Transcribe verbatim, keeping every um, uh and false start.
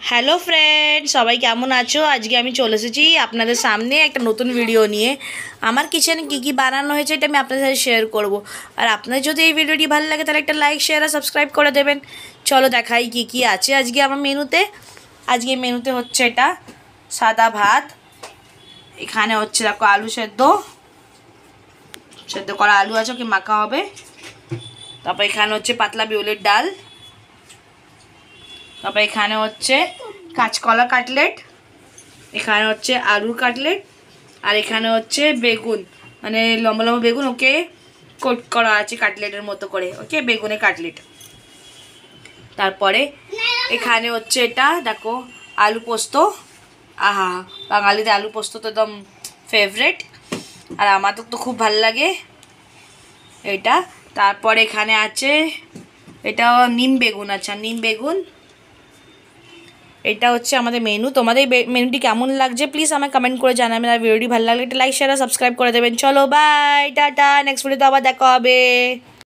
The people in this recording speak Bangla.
হ্যালো ফ্রেন্ড, সবাই কেমন আছো? আজকে আমি চলে এসেছি আপনাদের সামনে একটা নতুন ভিডিও নিয়ে। আমার কিচেনে কী কী বানানো হয়েছে এটা আমি আপনাদের সাথে শেয়ার করব। আর আপনাদের যদি এই ভিডিওটি ভালো লাগে তাহলে একটা লাইক শেয়ার আর সাবস্ক্রাইব করে দেবেন। চলো দেখাই কী কী আছে আজকে আমার মেনুতে। আজকে মেনুতে হচ্ছে এটা সাদা ভাত, এখানে হচ্ছে দেখো আলু সেদ্ধ, সেদ্ধ করা আলু আছে, ওকে মাখা হবে। তারপর এখানে হচ্ছে পাতলা বিউলির ডাল, তারপর এখানে হচ্ছে কাঁচকলা কাটলেট, এখানে হচ্ছে আলুর কাটলেট, আর এখানে হচ্ছে বেগুন, মানে লম্বা লম্বা বেগুন, ওকে কোট করা আছে কাটলেটের মতো করে, ওকে বেগুনের কাটলেট। তারপরে এখানে হচ্ছে এটা দেখো আলু পোস্ত। আহা, বাঙালিদের আলু পোস্ত তো একদম ফেভারেট, আর আমার তো খুব ভালো লাগে এটা। তারপরে এখানে আছে এটা নিম বেগুন, আচ্ছা নিম বেগুন। এটা হচ্ছে আমাদের মেনু। তোমাদের মেনুটি কেমন লাগছে প্লিজ আমায় কমেন্ট করে জানাবেন। আর ভিডিওটি ভালো লাগলে একটা লাইক শেয়ার আর সাবস্ক্রাইব করে দেবেন। চলো বাই, টাটা, নেক্সট ভিডিওতে আবার দেখা হবে।